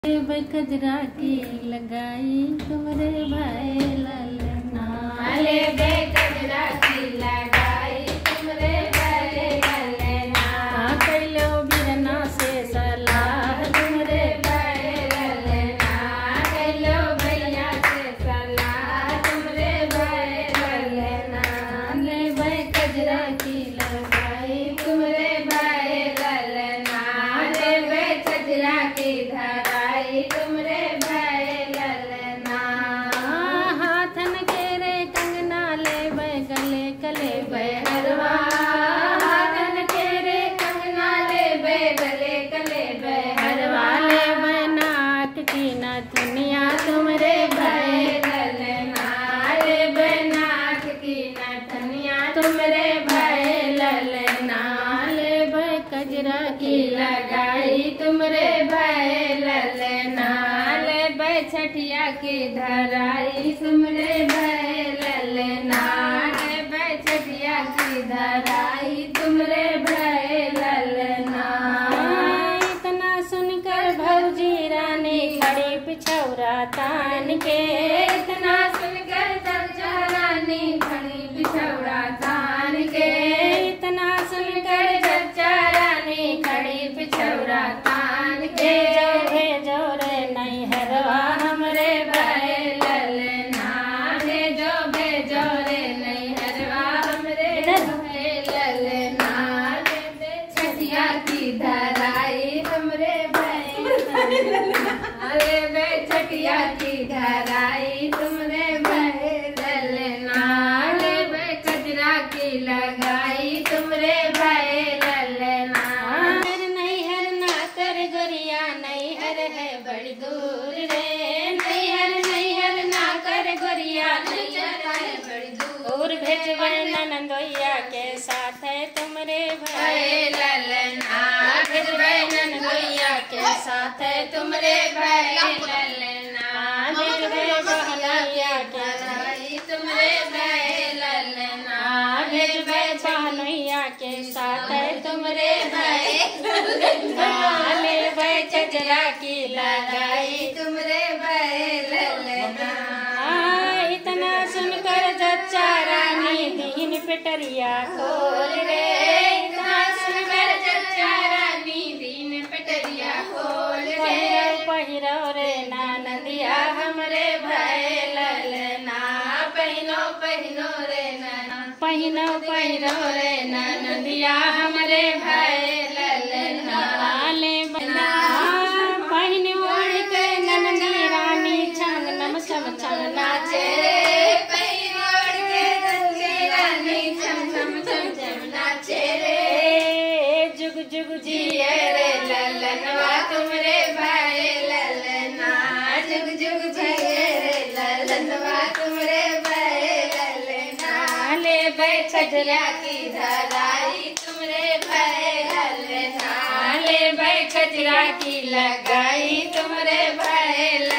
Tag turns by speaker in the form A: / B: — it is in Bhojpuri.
A: कजरा की लगाई तुमरे भाई ललना ले कजरा की लगाई तुमरे भाई ललना कैलो बिरना से सलाह तुमरे भाई ललना कैलो भैया से सलाह तुमरे भाई ललना ले कजरा की लगाई तुमरे भाई ललना ले कजरा की धराई तुमरे भाई ललना हाथन के रे कंगना ले गले कले हरवा हाथन के रे कंगना ले गले कले हरवा ले नाक की ना दुनिया तुमरे भाई ललना ले नाक की ना धनिया तुमरे भाई ललना ले कजरा की लगाई तुमरे भाई ललना ले छठिया की धराई तुमरे भाई ललना ले छठिया की धराई तुमरे भाई ललना इतना सुनकर भौजी रानी खड़ी पिछौरा तान के इतना सुनकर चचा रानी खड़ी पिछौरा तान के इतना सुनकर चचा रानी खड़ी पिछौरा तान के जोरे नहीं हरवा हमरे भाई ललना भेजो रे नहीं हरवा हमरे भाई ललना छठिया की धराई हमरे भाई ललना छठिया की धराई तुमरे भाई ललना कजरा की लगाई तुमरे भाई ललना नैहर ना कर गोरिया नैहर है बड़ी दूर रे नैहर ना कर गोरिया नैहर है बड़ी दूर भेजबै ननदोइया के साथ है तुमरे भाई ललना भेजबै ननदोइया के साथ है तुमरे भाई ललना भेजबै बहनोइया के भाई तुमरे भाई ललना भेजबै बहनोइया के साथ है तुमरे भाई ले कजरा की लगाई तुमरे भाई ललना इतना सुनकर जच्चा रानी दीन पेटरिया खोल रे इतना सुनकर जच्चा रानी दीन पेटरिया खोल रे पहिरो रे ननदिया हमरे भाई ललना पहिनो रे पहिरो रे ननदिया हमरे भाई ललना ले बना पहिन ओढ़ के ननदी रानी छंग नम छम छम नाचे रे पहिन ओढ़ के ननदी रानी छम छम नाचे रे जुग जुग जिए रे ललनवा तुमरे भाई ललना जुग जुग जिए रे ललनवा तुमरे भाई ललना ले कजरा की धराई तुमरे भाई ललना ले कजरा की लगाई तुमरे भाई